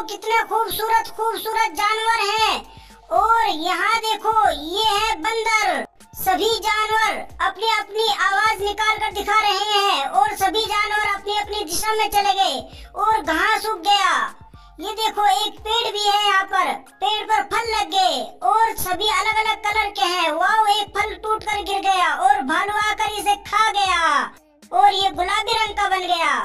कितने खूबसूरत खूबसूरत जानवर हैं। और यहाँ देखो ये है बंदर। सभी जानवर अपनी अपनी आवाज निकाल कर दिखा रहे हैं और सभी जानवर अपनी अपनी दिशा में चले गए और घास उग गया। ये देखो एक पेड़ भी है यहाँ पर, पेड़ पर फल लग गए और सभी अलग अलग कलर के हैं। वाह, एक फल टूट कर गिर गया और भालू आकर इसे खा गया और ये गुलाबी रंग का बन गया।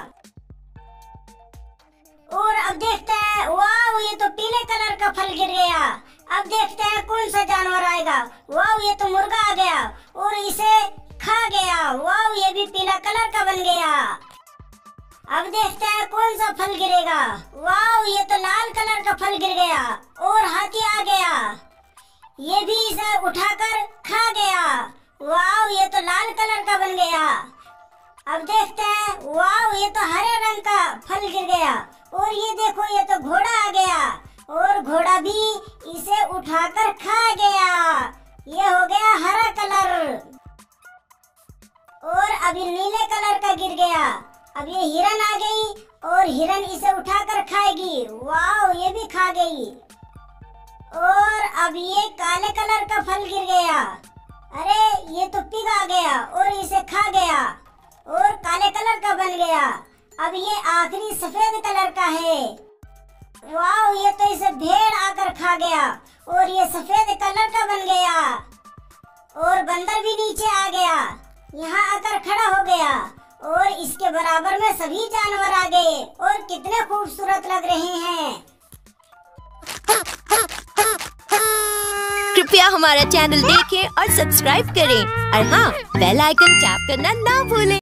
और अब देखते हैं, वाह ये तो पीले कलर का फल गिर गया। अब देखते हैं कौन सा जानवर आएगा। वाह ये तो मुर्गा आ गया और इसे खा गया। वाह ये भी पीला कलर का बन गया। अब देखते हैं कौन सा फल गिरेगा। वाह ये तो लाल कलर का फल गिर गया और हाथी आ गया, ये भी इसे उठाकर खा गया। वाह ये तो लाल कलर का बन गया। अब देखते हैं, वाह ये तो हरे रंग का फल गिर गया और ये देखो ये तो घोड़ा आ गया और घोड़ा भी इसे उठाकर खा गया। ये हो गया हरा कलर। और अभी नीले कलर का गिर गया। अब ये हिरन आ गई और हिरन इसे उठाकर खाएगी। वाह ये भी खा गई। और अब ये काले कलर का फल गिर गया। अरे ये तो पिग आ गया और इसे खा गया और काले कलर का बन गया। अब ये आखिरी सफेद कलर का है। वाह ये तो इसे भेड़ आकर खा गया और ये सफेद कलर का बन गया। और बंदर भी नीचे आ गया, यहाँ आकर खड़ा हो गया और इसके बराबर में सभी जानवर आ गए और कितने खूबसूरत लग रहे हैं। कृपया हमारा चैनल देखें और सब्सक्राइब करें और हाँ, बेल आइकन टैप करना ना भूलें।